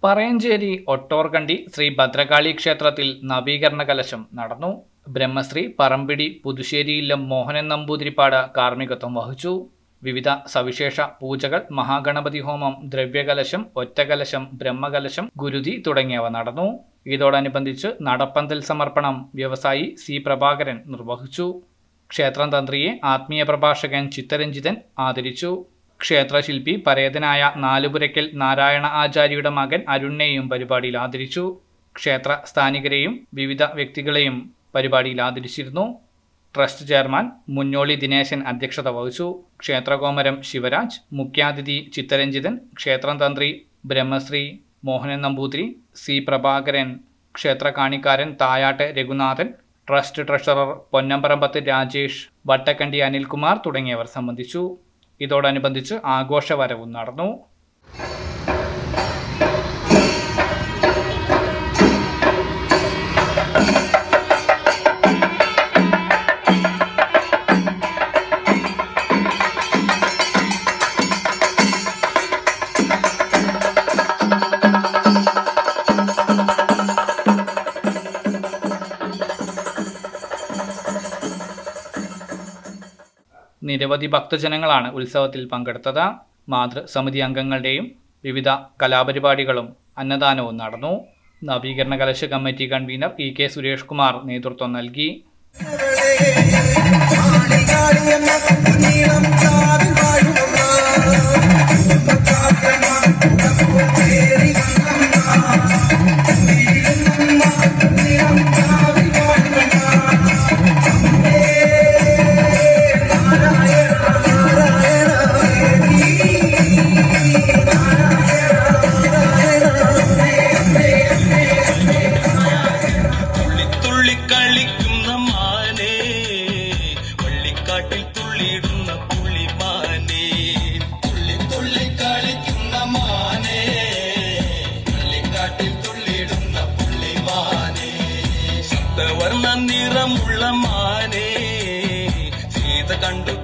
പറയഞ്ചേരി ഒട്ടോർകണ്ടി ശ്രീ ഭദ്രകാളി ക്ഷേത്രത്തിൽ നവീകരണ കലശം നടന്നു. ബ്രഹ്മശ്രീ പറമ്പിടി പുതുശ്ശേരിയില്ലം മോഹനൻ നമ്പൂതിരിപ്പാട് കാർമ്മികത്വം വഹിച്ചു. വിവിധ സവിശേഷ പൂജകൾ, മഹാഗണപതി ഹോമം, ദ്രവ്യകലശം, ഒറ്റകലശം, ബ്രഹ്മകലശം, ഗുരുതി തുടങ്ങിയവ നടന്നു. ഇതോടനുബന്ധിച്ച് നടപ്പന്തൽ സമർപ്പണം വ്യവസായി സി പ്രഭാകരൻ നിർവഹിച്ചു. ക്ഷേത്രം തന്ത്രിയെ ആത്മീയ പ്രഭാഷകൻ ചിത്തരഞ്ജിതൻ ആദരിച്ചു. ക്ഷേത്രശില്പി പരേതനായ നാലുപുരയ്ക്കൽ നാരായണ ആചാര്യയുടെ മകൻ അരുണിനെയും പരിപാടിയിൽ ആദരിച്ചു. ക്ഷേത്ര സ്ഥാനികരെയും വിവിധ വ്യക്തികളെയും പരിപാടിയിൽ ആദരിച്ചിരുന്നു. ട്രസ്റ്റ് ചെയർമാൻ മുന്നോളി ദിനേശൻ അധ്യക്ഷത വഹിച്ചു. ക്ഷേത്രകോമരം ശിവരാജ്, മുഖ്യാതിഥി ചിത്തരഞ്ജിതൻ, ക്ഷേത്രം തന്ത്രി ബ്രഹ്മശ്രീ മോഹനൻ നമ്പൂതിരി, സി പ്രഭാകരൻ, ക്ഷേത്ര കാണിക്കാരൻ തായാട്ട് രഘുനാഥൻ, ട്രസ്റ്റ് ട്രഷറർ പൊന്നമ്പറമ്പത്ത് രാജേഷ്, വട്ടക്കണ്ടി അനിൽകുമാർ തുടങ്ങിയവർ സംബന്ധിച്ചു. ഇതോടനുബന്ധിച്ച് ആഘോഷവരവും നടന്നു. നിരവധി ഭക്തജനങ്ങളാണ് ഉത്സവത്തിൽ പങ്കെടുത്തത്. മാതൃസമിതി അംഗങ്ങളുടെയും വിവിധ കലാപരിപാടികളും അന്നദാനവും നടന്നു. നവീകരണ കലശ committee convener E K. Suresh Kumar നേതൃത്വം നൽകി. നിറമുള്ള മാനേ സീത കണ്ടു